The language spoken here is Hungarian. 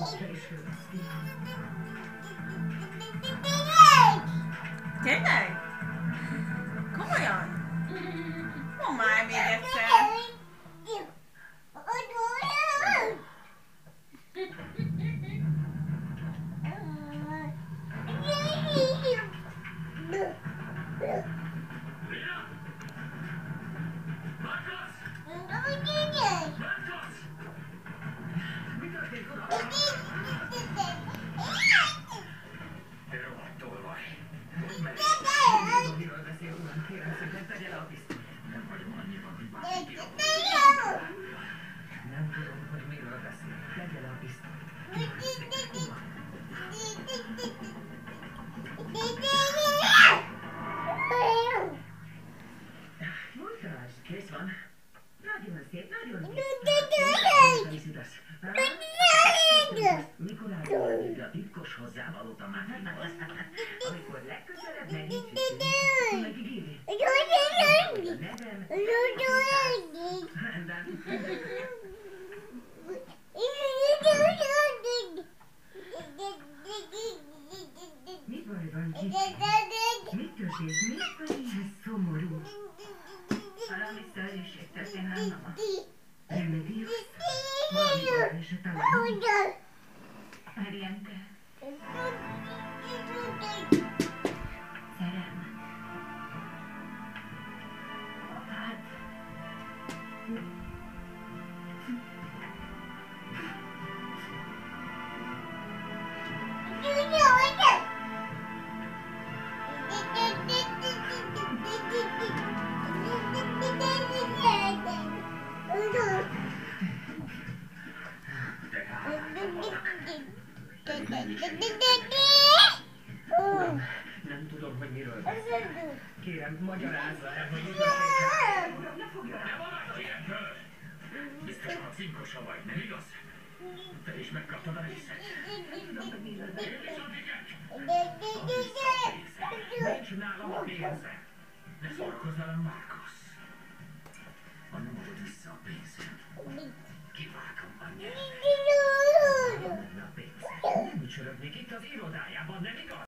Tényleg? Komolyan? Mondd már még egyszer. Nem tudom, hogy miről beszél. Tegye le a pisztolyt. Jól találsz, kész van. Nagyon szép, nagyon szép. Mikor állítjuk a titkos hozzávalót a másikhoz? Amikor legközelebb megnyitjuk, megígéri. A nevem. Rendben. Mi baj van, kicsi? Mi történt? Miért vagy ilyen szomorú? Valami szörnyűség történt nálam. Jönne vírus? Valami baj esett a lábam? Ariente. Szerelme. Hát... Uram, nem tudom, hogy miről beszél. Kérem, magyarázza el, hogy mi történt. Uram, ne fogja el! Ne maradj ilyenkor! Biztosan a cinkosa vagy, nem igaz? Te is megkaptad a részet. Nem tudom, hogy miről beszél. Én viszont igen! Add vissza a pénzed. Nincs nálam a pénzed. Ne szórakozz velem, Márkusz. Ha nem adod vissza a pénzed, kivágom a nyelvet. Nem lenne a pénzed. Nem csörögnék itt az irodájában, nem igaz?